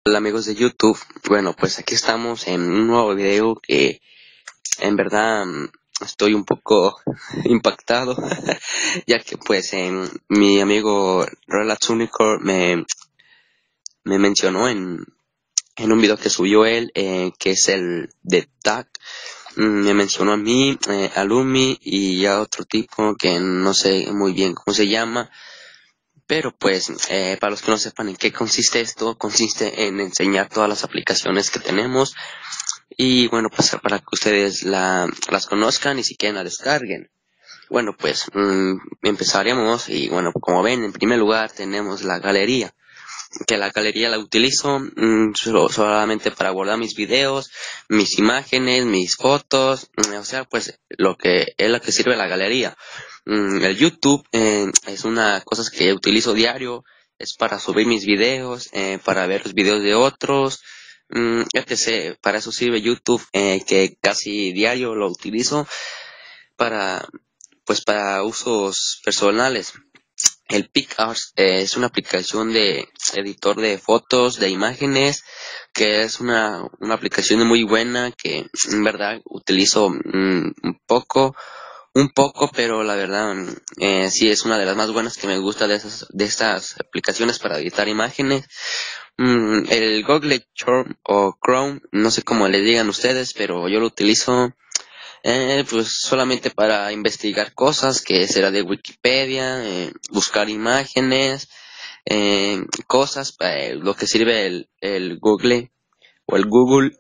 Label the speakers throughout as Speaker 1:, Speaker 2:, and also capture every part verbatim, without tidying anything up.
Speaker 1: Hola amigos de YouTube, bueno pues aquí estamos en un nuevo video que en verdad mm, estoy un poco impactado ya que pues en, mi amigo Relax Unicorn me, me mencionó en, en un video que subió él, eh, que es el de Tag. Mm, me mencionó a mí, eh, a Lumi y a otro tipo que no sé muy bien cómo se llama. Pero pues, eh, para los que no sepan en qué consiste esto, consiste en enseñar todas las aplicaciones que tenemos y bueno, pues para que ustedes la, las conozcan y si quieren la descarguen. Bueno, pues mmm, empezaremos y bueno, como ven, en primer lugar tenemos la galería, que la galería la utilizo mmm, solo, solamente para guardar mis videos, mis imágenes, mis fotos, mmm, o sea, pues lo que es lo que sirve la galería. Mm, el YouTube eh, es una cosa que utilizo diario, es para subir mis videos, eh, para ver los videos de otros, mm, etcétera. Para eso sirve YouTube, eh, que casi diario lo utilizo para, pues para usos personales. El PicArts eh, es una aplicación de editor de fotos, de imágenes, que es una, una aplicación muy buena que en verdad utilizo mm, un poco un poco, pero la verdad eh, sí es una de las más buenas que me gusta de esas de estas aplicaciones para editar imágenes. Mm, el Google Chrome o Chrome, no sé cómo le digan ustedes, pero yo lo utilizo eh, pues solamente para investigar cosas, que será de Wikipedia, eh, buscar imágenes, eh, cosas, eh, lo que sirve el, el Google o el Google.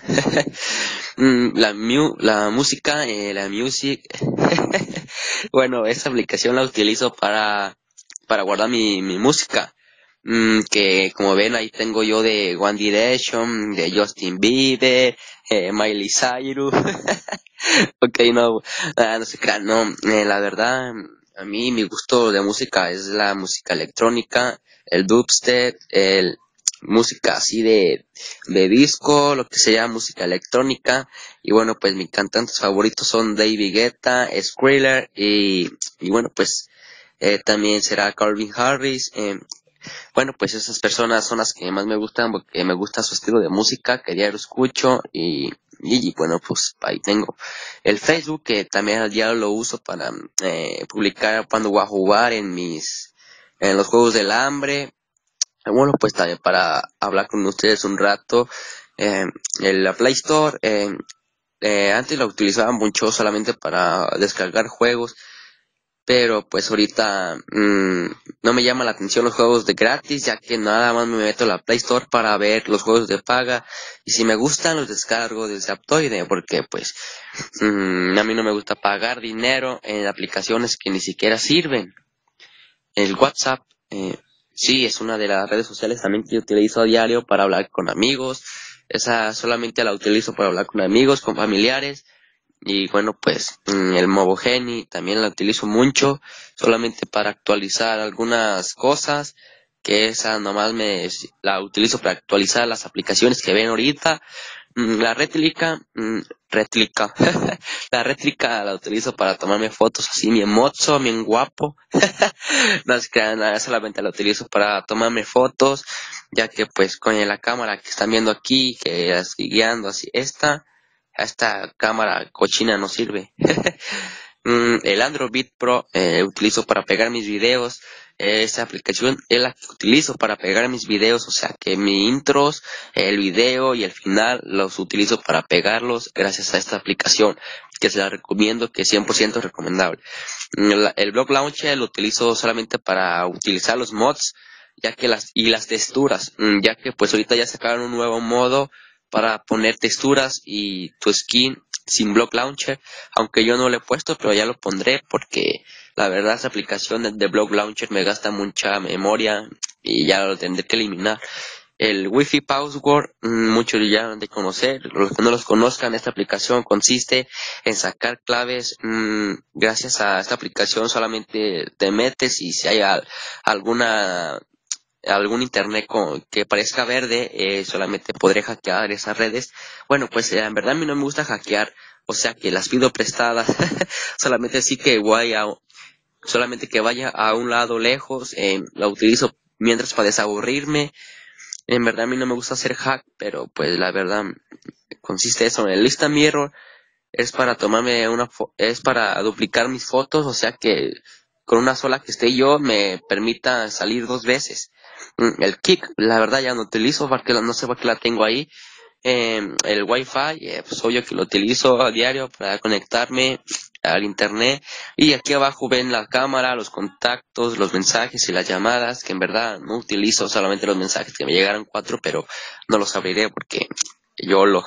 Speaker 1: Mm, la, mu la música, eh, la music. Bueno, esa aplicación la utilizo para, para guardar mi, mi música. Mm, que como ven ahí tengo yo de One Direction, de Justin Bieber, eh, Miley Cyrus. Ok, no, ah, no se crean, no, eh, la verdad, a mí mi gusto de música es la música electrónica, el dubstep, el música así de, de disco, lo que sea música electrónica, y bueno, pues mis cantantes favoritos son David Guetta, Skrillex, y, y bueno, pues eh, también será Calvin Harris. eh, bueno, pues esas personas son las que más me gustan porque me gusta su estilo de música, que diario escucho y, y, y bueno, pues ahí tengo el Facebook, que también al diario lo uso para eh, publicar cuando voy a jugar en mis, en los juegos del hambre. Bueno, pues también para hablar con ustedes un rato. Eh, en la Play Store, eh, eh, antes la utilizaba mucho solamente para descargar juegos, pero pues ahorita mmm, no me llama la atención los juegos de gratis, ya que nada más me meto a la Play Store para ver los juegos de paga, y si me gustan los descargo desde Aptoide, porque pues mmm, a mí no me gusta pagar dinero en aplicaciones que ni siquiera sirven. El WhatsApp, eh, sí, es una de las redes sociales también que utilizo a diario para hablar con amigos. Esa solamente la utilizo para hablar con amigos, con familiares. Y bueno, pues mm, el Movogeni también la utilizo mucho, solamente para actualizar algunas cosas, que esa nomás me la utilizo para actualizar las aplicaciones que ven ahorita. Mm, La réplica, mm, réplica, la réplica la utilizo para tomarme fotos así bien mozo, bien guapo. No es que nada, solamente la utilizo para tomarme fotos, ya que pues con la cámara que están viendo aquí, que la estoy guiando así, esta, esta cámara cochina no sirve. Mm, el Android Beat Pro eh, utilizo para pegar mis videos. Eh, esa aplicación es la que utilizo para pegar mis videos, o sea que mis intros, el video y el final los utilizo para pegarlos gracias a esta aplicación, que se la recomiendo, que es cien por ciento recomendable. Mm, El, el Block Launcher lo utilizo solamente para utilizar los mods, ya que las y las texturas, mm, ya que pues ahorita ya sacaron un nuevo modo para poner texturas y tu skin sin Block Launcher, aunque yo no lo he puesto, pero ya lo pondré porque la verdad esa aplicación de, de Block Launcher me gasta mucha memoria y ya lo tendré que eliminar. El Wi-Fi Password, mm, muchos ya han de conocer, los que no los conozcan, esta aplicación consiste en sacar claves. Mmm, gracias a esta aplicación solamente te metes y si hay al, alguna algún internet con, que parezca verde, eh, solamente podré hackear esas redes. Bueno, pues eh, en verdad a mí no me gusta hackear, o sea que las pido prestadas, solamente así que voy a, solamente que vaya a un lado lejos, eh, la utilizo mientras para desaburrirme. En verdad a mí no me gusta hacer hack, pero pues la verdad consiste eso. El Instant Mirror es para tomarme una fo- es para duplicar mis fotos, o sea que con una sola que esté yo me permita salir dos veces. Mm, El Kick, la verdad ya no utilizo porque la- no sé por qué la tengo ahí. Eh, el Wi-Fi, eh, pues obvio que lo utilizo a diario para conectarme al internet. Y aquí abajo ven la cámara, los contactos, los mensajes y las llamadas, que en verdad no utilizo, solamente los mensajes que me llegaron cuatro, pero no los abriré porque yo lo...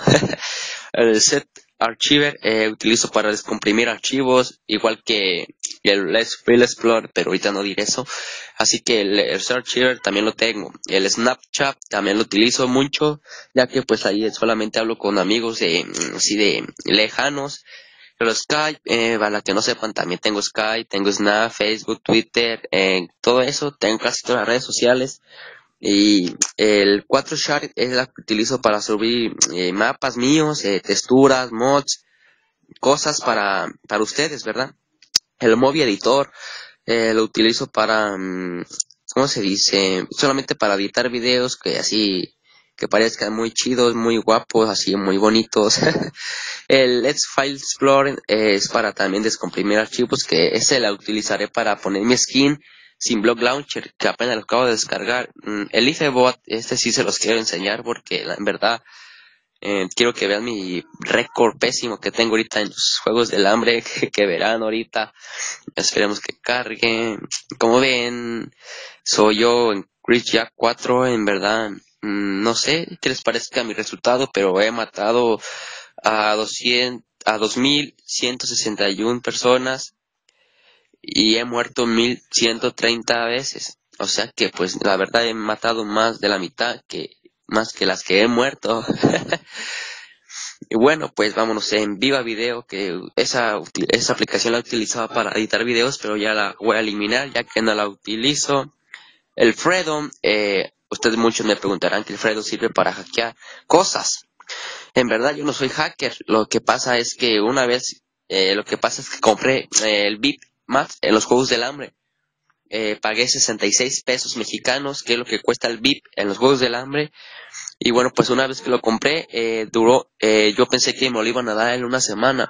Speaker 1: El Set Archiver eh, utilizo para descomprimir archivos, igual que el Let's File Explorer, pero ahorita no diré eso. Así que el, el Set Archiver también lo tengo. El Snapchat también lo utilizo mucho, ya que pues ahí solamente hablo con amigos de mm, así de lejanos. Pero Skype, eh, para que no sepan, también tengo Skype, tengo Snap, Facebook, Twitter, eh, todo eso, tengo casi todas las redes sociales. Y el cuatro Share es la que utilizo para subir eh, mapas míos, eh, texturas, mods, cosas para, para ustedes, ¿verdad? El Movie Editor eh, lo utilizo para, mm, ¿cómo se dice? Solamente para editar videos que así, que parezcan muy chidos, muy guapos, así muy bonitos. El Let's File Explorer eh, es para también descomprimir archivos, que ese la utilizaré para poner mi skin sin Block Launcher, que apenas lo acabo de descargar. Mm, El IFEBot, este sí se los quiero enseñar porque la- en verdad eh, quiero que vean mi récord pésimo que tengo ahorita en los Juegos del Hambre, que, que verán ahorita. Esperemos que cargue. Como ven, soy yo en Chris Jack cuatro, en verdad. mm, No sé qué les parezca mi resultado, pero he matado a doscientos, a dos mil ciento sesenta y una personas y he muerto mil ciento treinta veces. O sea que pues la verdad he matado más de la mitad que más que las que he muerto. Y bueno, pues vámonos en Viva Video, que esa, uti- esa aplicación la utilizaba para editar videos, pero ya la voy a eliminar ya que no la utilizo. El Fredo, eh, ustedes muchos me preguntarán que el Fredo sirve para hackear cosas. En verdad yo no soy hacker, lo que pasa es que una vez, eh, lo que pasa es que compré eh, el V I P más en los Juegos del Hambre. Eh, pagué sesenta y seis pesos mexicanos, que es lo que cuesta el V I P en los Juegos del Hambre. Y bueno, pues una vez que lo compré, eh, duró, eh, yo pensé que me lo iban a dar en una semana.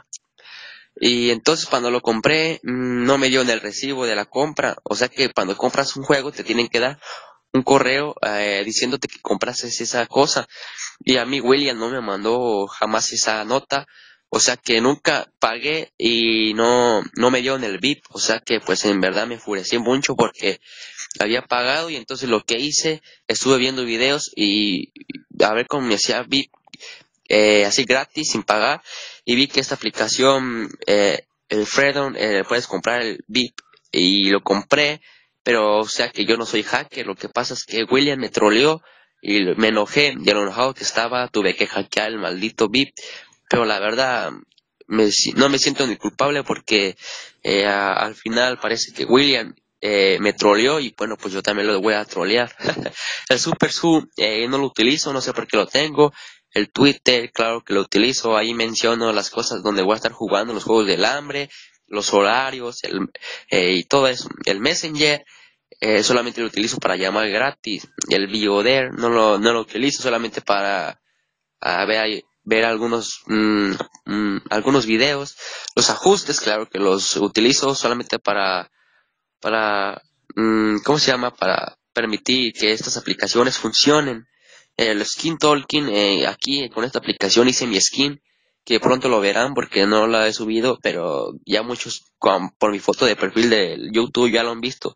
Speaker 1: Y entonces cuando lo compré, mm, no me dio en el recibo de la compra. O sea que cuando compras un juego te tienen que dar un correo eh, diciéndote que compraste esa cosa. Y a mí William no me mandó jamás esa nota. O sea que nunca pagué y no, no me dio en el V I P. O sea que pues en verdad me enfurecí mucho porque había pagado y entonces lo que hice, estuve viendo videos y a ver cómo me hacía V I P eh, así gratis, sin pagar, y vi que esta aplicación, eh, el Fredon, eh, puedes comprar el V I P y lo compré, pero o sea que yo no soy hacker, lo que pasa es que William me troleó y me enojé, y a lo enojado que estaba tuve que hackear el maldito V I P, pero la verdad me, si- no me siento ni culpable porque eh, a- al final parece que William eh, me troleó y bueno, pues yo también lo voy a trolear. El Super Su eh, no lo utilizo, no sé por qué lo tengo. El Twitter, claro que lo utilizo, ahí menciono las cosas donde voy a estar jugando, los Juegos del Hambre, los horarios, el, eh, y todo eso. El Messenger eh, solamente lo utilizo para llamar gratis. El Bioder no lo, no lo utilizo solamente para a ver, ver algunos, mm, mm, algunos videos. Los ajustes, claro que los utilizo solamente para, para, mm, ¿cómo se llama? Para permitir que estas aplicaciones funcionen. El Skin Talking, eh, aquí con esta aplicación hice mi skin, que pronto lo verán porque no la he subido, pero ya muchos con- por mi foto de perfil de YouTube ya lo han visto.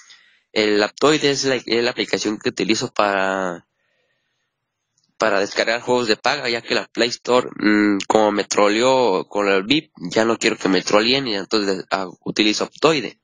Speaker 1: El Aptoide es la, es la aplicación que utilizo para, para descargar juegos de paga, ya que la Play Store, mm, como me troleó con el V I P, ya no quiero que me troleen y entonces ah, utilizo Aptoide.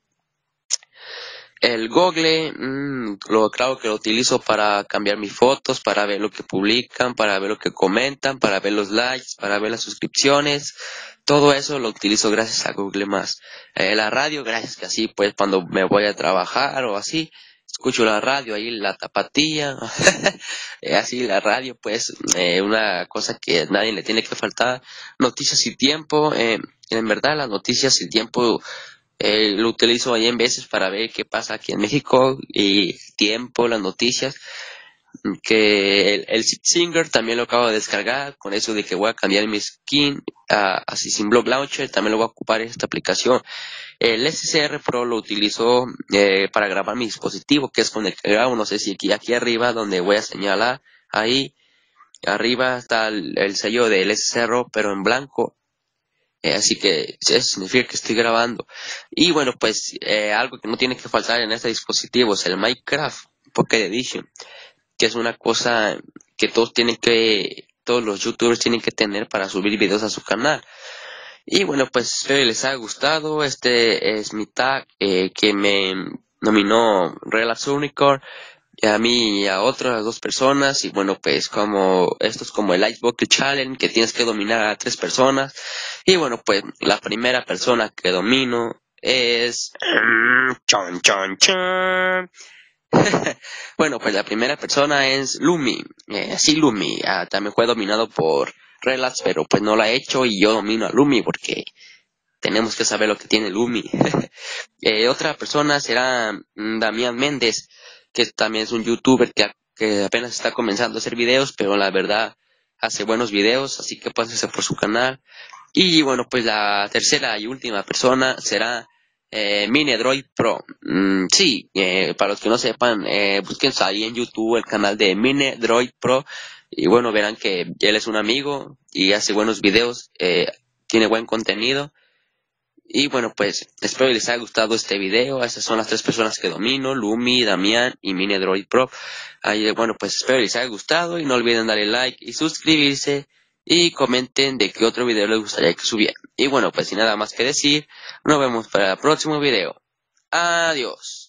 Speaker 1: El Google, mm, lo, claro que lo utilizo para cambiar mis fotos, para ver lo que publican, para ver lo que comentan, para ver los likes, para ver las suscripciones. Todo eso lo utilizo gracias a Google Más. Eh, la radio, gracias que así, pues cuando me voy a trabajar o así, escucho la radio ahí, la tapatía. Eh, así la radio, pues, eh, una cosa que a nadie le tiene que faltar. Noticias y tiempo, eh, en verdad las noticias y tiempo eh, lo utilizo ahí en veces para ver qué pasa aquí en México y tiempo, las noticias. que el, el Zip Singer también lo acabo de descargar, con eso de que voy a cambiar mi skin uh, así sin Block Launcher, también lo voy a ocupar esta aplicación. El S S R Pro lo utilizo eh, para grabar mi dispositivo, que es con el que grabo. No sé si aquí, aquí arriba donde voy a señalar, ahí arriba está el, el sello del S S R, pero en blanco. Eh, así que eso significa que estoy grabando. Y bueno, pues eh, algo que no tiene que faltar en este dispositivo es el Minecraft Pocket Edition, que es una cosa que todos tienen que, todos los youtubers tienen que tener para subir videos a su canal. Y bueno, pues espero que les haya gustado. Este es mi tag eh, que me nominó Relax Unicorn, y a mí y a otras dos personas. Y bueno, pues como esto es como el Ice Bucket Challenge, que tienes que dominar a tres personas. Y bueno, pues la primera persona que domino es chon chon chon. Bueno, pues la primera persona es Lumi. Eh, sí, Lumi. Ah, también fue dominado por Relax, pero pues no la he hecho y yo domino a Lumi porque tenemos que saber lo que tiene Lumi. eh, otra persona será mm, Damián Méndez, que también es un youtuber que, que apenas está comenzando a hacer videos, pero la verdad hace buenos videos, así que pásense por su canal. Y bueno, pues la tercera y última persona será eh, Minedroid Pro. Mm, sí, eh, para los que no sepan, eh, busquen ahí en YouTube el canal de Minedroid Pro. Y bueno, verán que él es un amigo y hace buenos videos, eh, tiene buen contenido. Y bueno, pues espero que les haya gustado este video. Estas son las tres personas que domino: Lumi, Damián y Minedroid Pro. Ahí, bueno, pues espero que les haya gustado y no olviden darle like y suscribirse y comenten de qué otro video les gustaría que subiera. Y bueno, pues sin nada más que decir, nos vemos para el próximo video. Adiós.